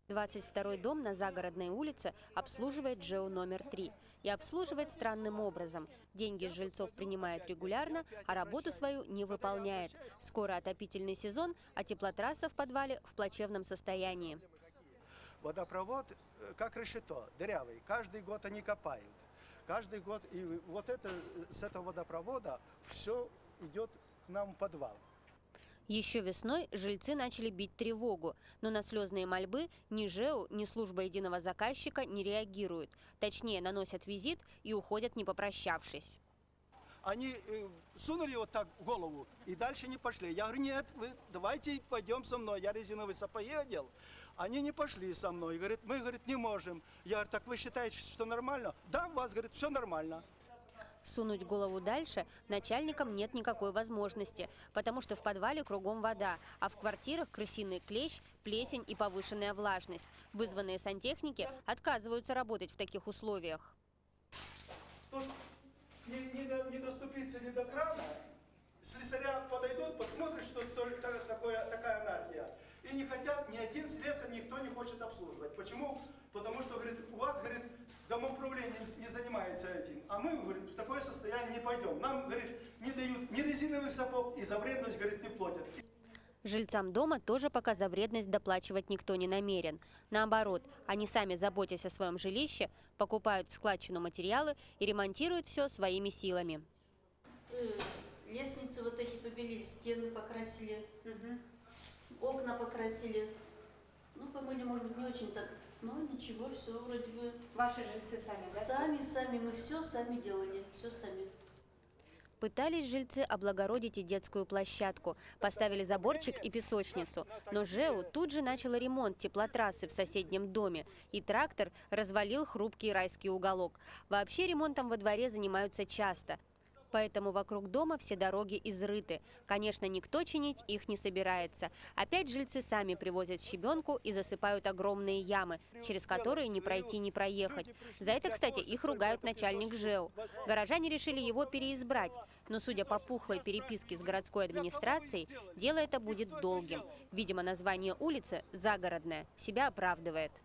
22-й дом на Загородной улице обслуживает ЖЭУ номер 3. И обслуживает странным образом. Деньги с жильцов принимает регулярно, а работу свою не выполняет. Скоро отопительный сезон, а теплотрасса в подвале в плачевном состоянии. Водопровод как решето, дырявый. Каждый год они копают. Каждый год. И вот это, с этого водопровода все идет к нам в подвал. Еще весной жильцы начали бить тревогу, но на слезные мольбы ни ЖЭУ, ни служба единого заказчика не реагируют. Точнее, наносят визит и уходят, не попрощавшись. Они сунули вот так в голову и дальше не пошли. Я говорю, нет, вы давайте пойдем со мной. Я резиновые сапоги одел. Они не пошли со мной. Говорят, мы, говорит, не можем. Я говорю, так вы считаете, что нормально? Да, у вас, говорит, все нормально. Сунуть голову дальше начальникам нет никакой возможности, потому что в подвале кругом вода, а в квартирах крысиный клещ, плесень и повышенная влажность. Вызванные сантехники отказываются работать в таких условиях. Тут не доступиться ни до крана. Слесаря подойдут, посмотрят, что такая анархия. И не хотят, ни один слесарь, никто не хочет обслуживать. Почему? Потому что, говорит, у вас, говорит, домоуправление не занимается этим. А мы, говорит, в такое состояние не пойдем. Нам, говорит, не дают ни резиновых сапог и за вредность, говорит, не платят. Жильцам дома тоже пока за вредность доплачивать никто не намерен. Наоборот, они сами, заботясь о своем жилище, покупают в складчину материалы и ремонтируют все своими силами. Лестницы вот эти побелили, стены покрасили, окна покрасили. Ну, помыли, может быть, не очень так, но ничего, все вроде бы. Ваши жильцы сами, да? Сами, мы все сами делали, все сами. Пытались жильцы облагородить и детскую площадку, поставили заборчик и песочницу. Но ЖЭУ тут же начало ремонт теплотрассы в соседнем доме, и трактор развалил хрупкий райский уголок. Вообще ремонтом во дворе занимаются часто. Поэтому вокруг дома все дороги изрыты. Конечно, никто чинить их не собирается. Опять жильцы сами привозят щебенку и засыпают огромные ямы, через которые не пройти, не проехать. За это, кстати, их ругают начальник ЖЭУ. Горожане решили его переизбрать. Но, судя по пухлой переписке с городской администрацией, дело это будет долгим. Видимо, название улицы «Загородная» себя оправдывает.